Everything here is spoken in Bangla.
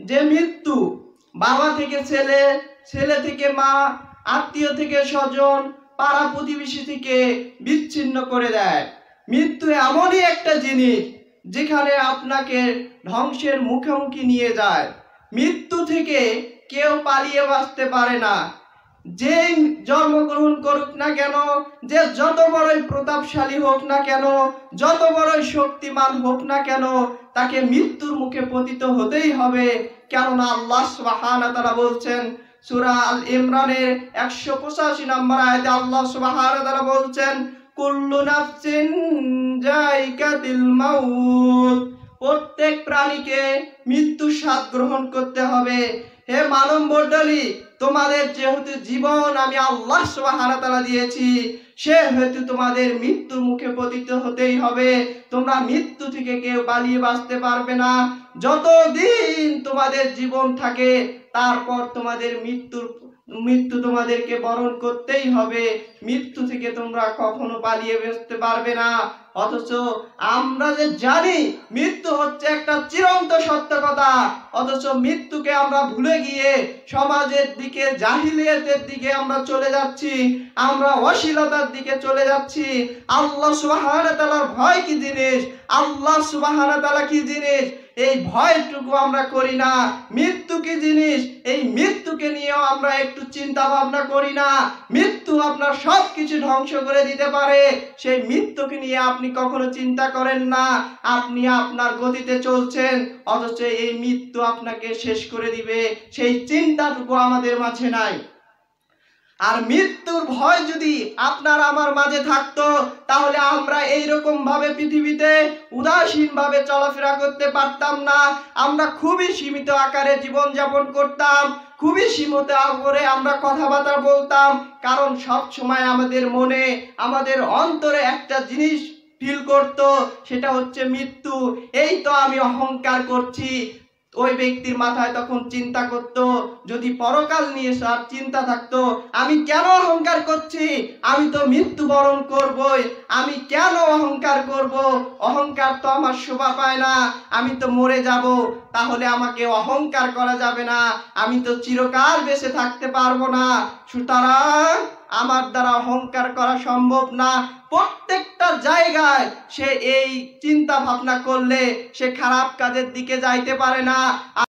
যে মৃত্যু বাবা থেকে ছেলে, ছেলে থেকে মা, আত্মীয় থেকে স্বজন, পাড়া প্রতিবেশী থেকে বিচ্ছিন্ন করে দেয়। মৃত্যু এমনই একটা জিনিস যেখানে আপনাকে ধ্বংসের মুখোমুখি নিয়ে যায়। মৃত্যু থেকে কেউ পালিয়ে বাঁচতে পারে না। যে জন্মগ্রহণ করুক না কেন, যে যত বড়ই প্রতাপশালী হোক না কেন, যত বড়ই শক্তিমান হোক না কেন, তাকে মৃত্যুর মুখে পতিত হতেই হবে। কেননা আল্লাহ সুবহানাহু ওয়া তাআলা বলছেন সূরা আল ইমরানের 185 নম্বর আয়াতে আল্লাহ সুবহানাহু ওয়া তাআলা বলছেন, কুল্লু নাফসিন যায়িকাতুল মাউত, প্রত্যেক প্রাণীকে মৃত্যুর স্বাদ গ্রহণ করতে হবে। হে মানব মণ্ডলী, তোমাদের যেহেতু জীবন আমি আল্লাহ সুবহানাহু ওয়া তাআলা দিয়েছি, সেহেতু তোমাদের মৃত্যুর মুখে পতিত হতেই হবে। তোমরা মৃত্যু থেকে কেউ পালিয়ে বাঁচতে পারবে না। যতদিন তোমাদের জীবন থাকে তারপর তোমাদের মৃত্যু তোমাদেরকে বরণ করতেই হবে। মৃত্যু থেকে তোমরা কখনো পালিয়ে বাঁচতে পারবে না। অথচ আমরা যে জানি মৃত্যু হচ্ছে একটা চিরন্ত সত্য কথা, অথচ মৃত্যুকে আমরা ভুলে গিয়ে সমাজের দিকে, জাহিলিয়াতের দিকে আমরা চলে যাচ্ছি, আমরা অশ্লীলতার দিকে চলে যাচ্ছি। আল্লাহ সুবহানাহু ওয়া তাআলার ভয় কি জিনিস, আল্লাহ সুবহানাহু ওয়া তাআলা কি জিনিস, এই ভয়টুকু আমরা করি না। মৃত্যু কি জিনিস, এই মৃত্যুকে নিয়েও আমরা একটু চিন্তা ভাবনা করি না। মৃত্যু আপনার সবকিছু ধ্বংস করে দিতে পারে, সেই মৃত্যুকে নিয়ে আপনি কখনো চিন্তা করেন না। আপনি আপনার গতিতে চলছেন, অথচ এই মৃত্যু আপনাকে শেষ করে দিবে, সেই চিন্তাটুকু আমাদের মাঝে নাই। আর মৃত্যুর ভয় যদি আপনার আমার মাঝে থাকতো, তাহলে আমরা এইরকম ভাবে পৃথিবীতে উদাসীন ভাবে চলাফেরা করতে পারতাম না। আমরা খুবই সীমিত আকারে জীবন যাপন করতাম, খুবই সীমিত আকারে আমরা কথাবার্তা বলতাম। কারণ সব সময় আমাদের মনে, আমাদের অন্তরে একটা জিনিস ফিল করতো, সেটা হচ্ছে মৃত্যু। এই তো আমি অহংকার করছি। ওই ব্যক্তির মাথায় তখন চিন্তা করতো, যদি পরকাল নিয়ে সব চিন্তা থাকতো, আমি কেন অহংকার করছি, আমি তো মৃত্যুবরণ করবই, আমি কেন অহংকার করব, অহংকার তো আমার শোভা পায় না, আমি তো মরে যাব, তাহলে আমাকে অহংকার করা যাবে না, আমি তো চিরকাল বেঁচে থাকতে পারবো না, সুতরাং আমার দ্বারা অহংকার করা সম্ভব না। প্রত্যেকটা জায়গায় সে এই চিন্তা ভাবনা করলে সে খারাপ কাজের দিকে যাইতে পারে না।